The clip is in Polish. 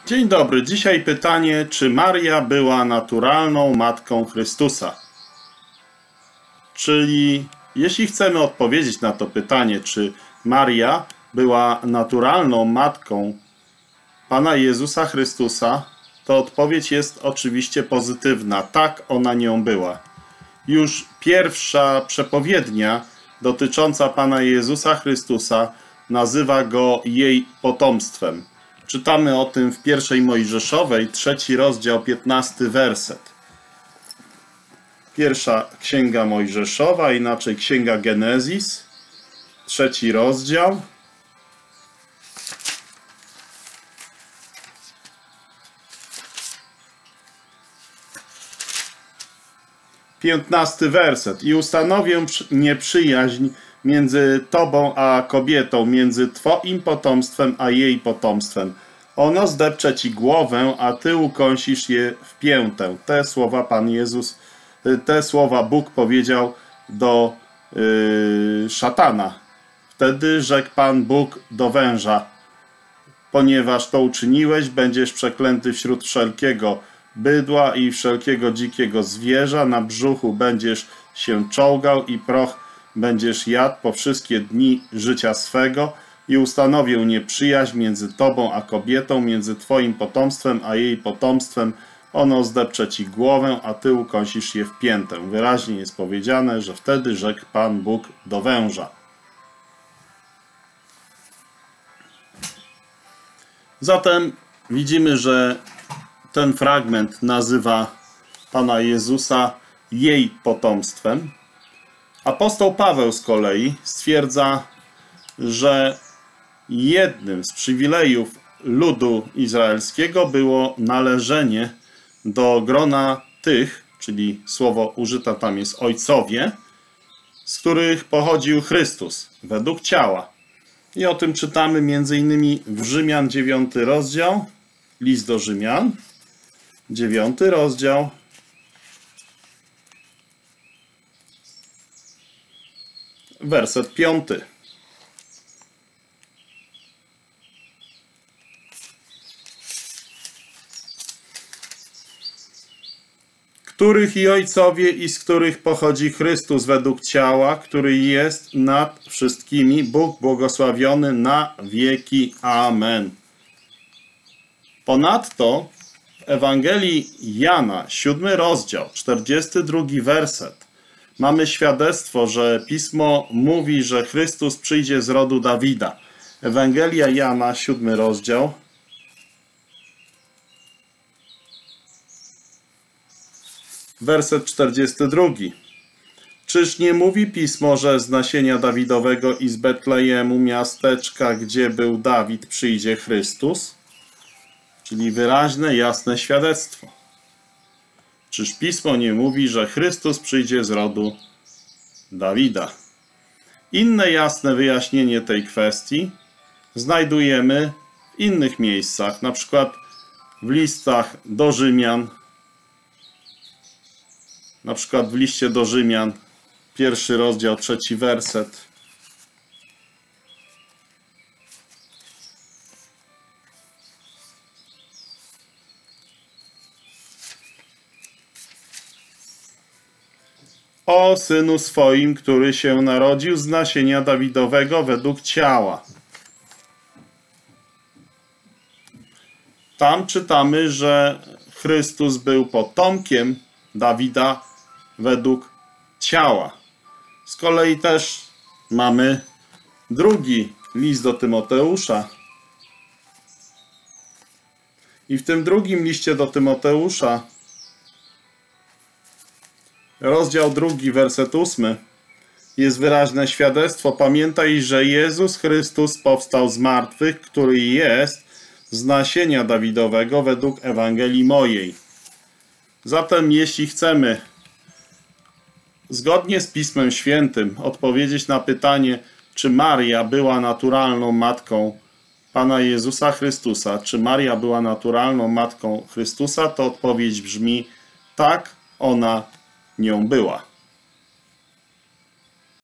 Dzień dobry. Dzisiaj pytanie, czy Maria była naturalną matką Chrystusa? Czyli jeśli chcemy odpowiedzieć na to pytanie, czy Maria była naturalną matką Pana Jezusa Chrystusa, to odpowiedź jest oczywiście pozytywna. Tak, ona nią była. Już pierwsza przepowiednia dotycząca Pana Jezusa Chrystusa nazywa go jej potomstwem. Czytamy o tym w pierwszej Mojżeszowej, 3 rozdział, 15 werset. Pierwsza Księga Mojżeszowa, inaczej Księga Genezis, 3 rozdział. Piętnasty werset. I ustanowię nieprzyjaźń między tobą a kobietą, między twoim potomstwem a jej potomstwem. Ono zdepcze ci głowę, a ty ukąsisz je w piętę. Te słowa Pan Jezus, te słowa Bóg powiedział do szatana. Wtedy rzekł Pan Bóg do węża: ponieważ to uczyniłeś, będziesz przeklęty wśród wszelkiego bydła i wszelkiego dzikiego zwierza, na brzuchu będziesz się czołgał i proch będziesz jadł po wszystkie dni życia swego i ustanowię nieprzyjaźń między tobą a kobietą, między twoim potomstwem a jej potomstwem. Ono zdepcze ci głowę, a ty ukąsisz je w piętę. Wyraźnie jest powiedziane, że wtedy rzekł Pan Bóg do węża. Zatem widzimy, że ten fragment nazywa Pana Jezusa jej potomstwem. Apostoł Paweł z kolei stwierdza, że jednym z przywilejów ludu izraelskiego było należenie do grona tych, czyli słowo użyte tam jest ojcowie, z których pochodził Chrystus według ciała. I o tym czytamy m.in. w Rzymian 9 rozdział, list do Rzymian, 9 rozdział, werset 5. Których i ojcowie, i z których pochodzi Chrystus według ciała, który jest nad wszystkimi, Bóg błogosławiony na wieki. Amen. Ponadto w Ewangelii Jana, 7 rozdział, 42 werset, mamy świadectwo, że Pismo mówi, że Chrystus przyjdzie z rodu Dawida. Ewangelia Jana, 7 rozdział, werset 42. Czyż nie mówi Pismo, że z nasienia Dawidowego i z Betlejemu, miasteczka, gdzie był Dawid, przyjdzie Chrystus? Czyli wyraźne, jasne świadectwo. Czyż Pismo nie mówi, że Chrystus przyjdzie z rodu Dawida? Inne jasne wyjaśnienie tej kwestii znajdujemy w innych miejscach, na przykład w listach do Rzymian, na przykład w liście do Rzymian, 1 rozdział, 3 werset. O synu swoim, który się narodził z nasienia Dawidowego według ciała. Tam czytamy, że Chrystus był potomkiem Dawida według ciała. Z kolei też mamy drugi list do Tymoteusza. I w tym drugim liście do Tymoteusza, rozdział 2, werset 8, jest wyraźne świadectwo. Pamiętaj, że Jezus Chrystus powstał z martwych, który jest z nasienia Dawidowego według Ewangelii mojej. Zatem jeśli chcemy zgodnie z Pismem Świętym odpowiedzieć na pytanie, czy Maria była naturalną matką Pana Jezusa Chrystusa, czy Maria była naturalną matką Chrystusa, to odpowiedź brzmi: tak, ona nią była.